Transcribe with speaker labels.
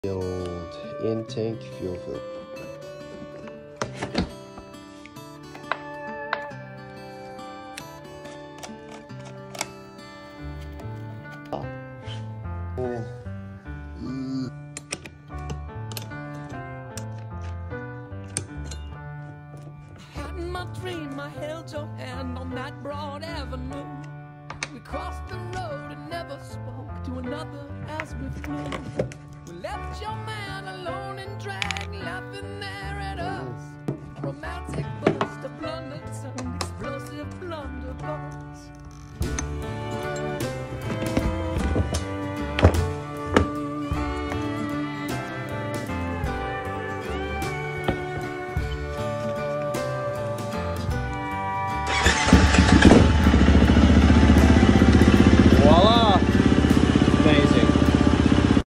Speaker 1: The old in-tank fuel filter.
Speaker 2: Had my dream, I held your hand on that broad avenue. We crossed the road and never spoke to another as we flew.